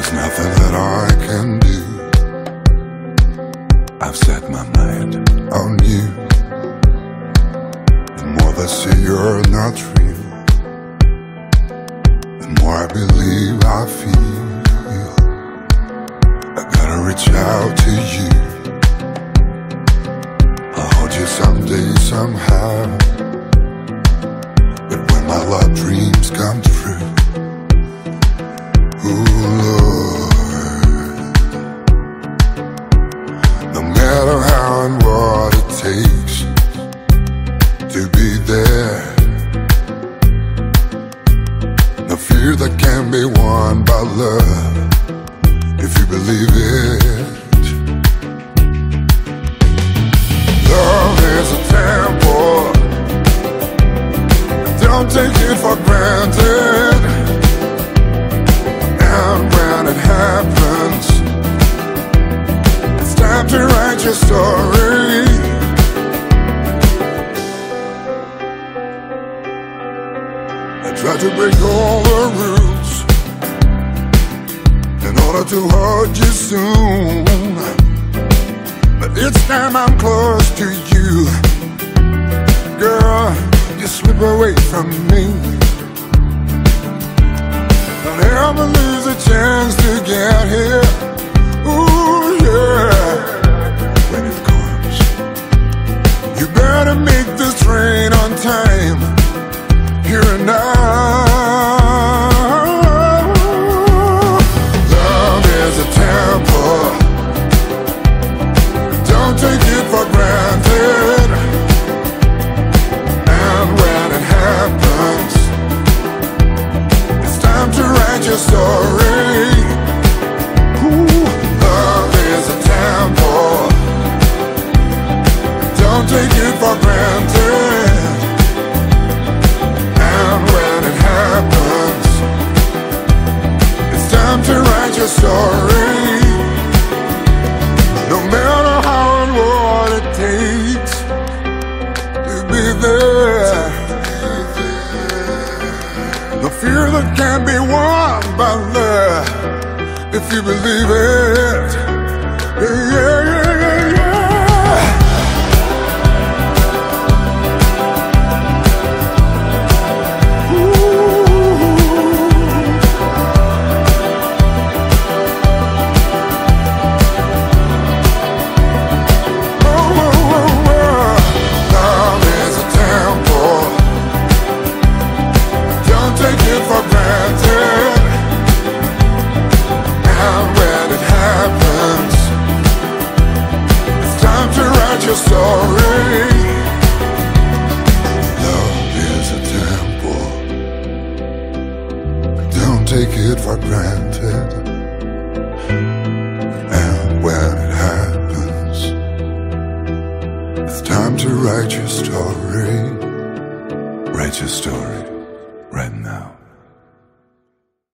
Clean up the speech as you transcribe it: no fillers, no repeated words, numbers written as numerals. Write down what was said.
There's nothing that I can do. I've set my mind on you. The more that say you're not real, the more I believe I feel. I gotta reach out to you. I'll hold you someday, somehow. But when my love dreams come true, ooh, Lord, no matter how and what it takes to be there, no fear that can be won by love, if you believe it. Love is a temple, don't take it for granted. And when it happens, it's time to write your story. I try to break all the rules in order to hold you soon, but each time I'm close to you, girl, you slip away from me. Don't ever lose a chance to get here. Ooh, yeah. When it comes, you better make this train on time, here and now. Love is a temple, don't take it for granted. And when it happens, it's time to write your story. Ooh, love is a temple, don't take it for granted. And when it happens, it's time to write your story. No matter how and what it takes to be there, no fear that can be won by love, if you believe it. Yeah, yeah, yeah, yeah. Your story. Love is a temple, don't take it for granted. And when it happens, it's time to write your story. Write your story right now.